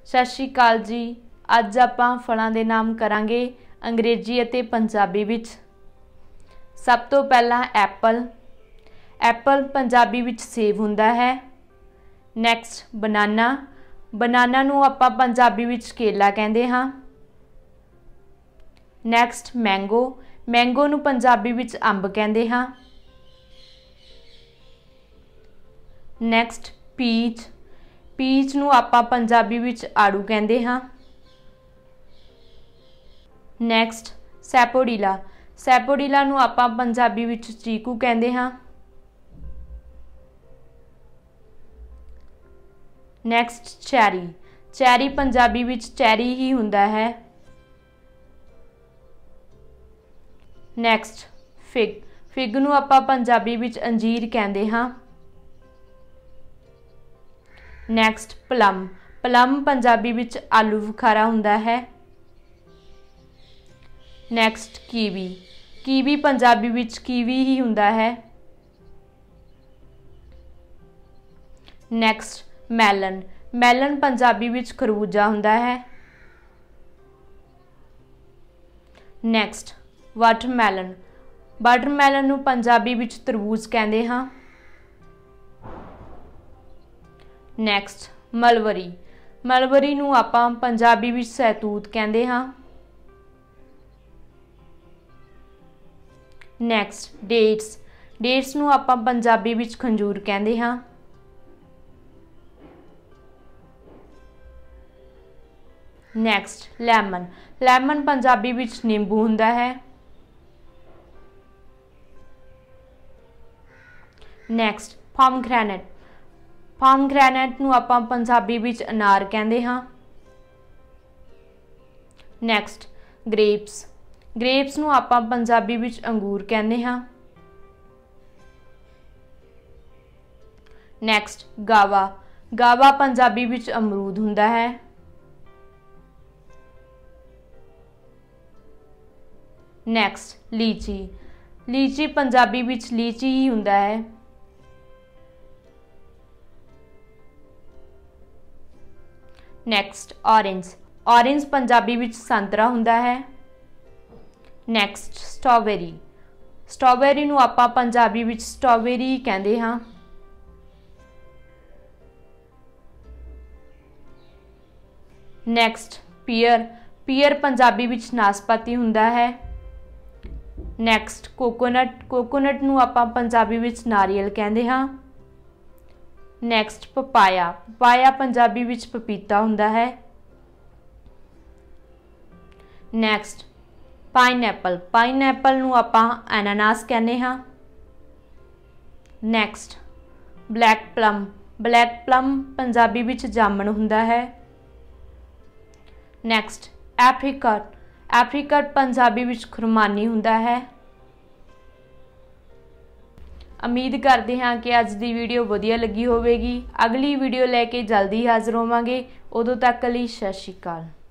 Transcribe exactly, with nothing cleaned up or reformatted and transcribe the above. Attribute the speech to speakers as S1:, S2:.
S1: सत श्री अकाल जी। अज आपां फलां दे नाम करांगे अंग्रेजी अते पंजाबी विच। सब तो पहला एप्पल। एप्पल पंजाबी विच सेब हुंदा है। नैक्सट बनाना। बनाना नूं आपां पंजाबी विच केला कहंदे हां। Next mango. मैंगो नूं पंजाबी विच अंब कहंदे हां। Next peach. पीच नूं आपां पंजाबी विच आड़ू कहंदे हां। नैक्सट सैपोडीला। सैपोडीला नूं आपां पंजाबी विच चीकू कहंदे हां। Next cherry. चैरी पंजाबी विच चैरी ही हुंदा है। Next fig. फिग नूं आपां पंजाबी विच अंजीर कहंदे हां। Next plum. प्लम पंजाबी विच आलू बुखारा हुंदा है। Next kiwi. कीवी पंजाबी विच कीवी ही हुंदा है। Next melon. मैलन पंजाबी विच खरबूजा हुंदा है। Next watermelon. वाटरमैलन नूं पंजाबी विच तरबूज कहंदे हां। Next mulberry. मलबरी नूं आपां पंजाबी विच सैतूत कहंदे हां। Next dates. डेट्स नूं आपां पंजाबी विच खंजूर कहंदे हां। Next lemon. लैमन पंजाबी विच नींबू हुंदा है। Next pomegranate. पोमग्रेनेट नूं आपां पंजाबी विच अनार कहंदे हां। Next grapes. ग्रेप्स नूं आपां पंजाबी विच अंगूर कहंदे हां। नैक्सट गावा। गावा पंजाबी विच अमरूद हुंदा है। नैक्सट लीची। लीची पंजाबी विच लीची ही हुंदा है। Next orange. ऑरेंज पंजाबी विच संतरा हुंदा है। Next strawberry. स्ट्रॉबेरी नूं आपां पंजाबी विच स्ट्रॉबेरी कहंदे हां। Next pear. पीयर पंजाबी विच नासपाती हुंदा है। Next coconut. कोकोनट नूं आपां पंजाबी विच नारियल कहंदे हां। Next papaya. पपाया पंजाबी विच पपीता हुंदा है। Next pineapple. पाइनएप्पल नूं आपां एनानास कहंदे हां। Next black plum. Black plum Punjabi विच जामन हुंदा है। Next apricot. एप्रीकॉट पंजाबी विच खुरमानी हुंदा है। उम्मीद करते हैं कि अज की वीडियो वधिया लगी होवेगी। अगली वीडियो लैके जल्दी हाज़र होवांगे। उदों तक लई सत श्री अकाल।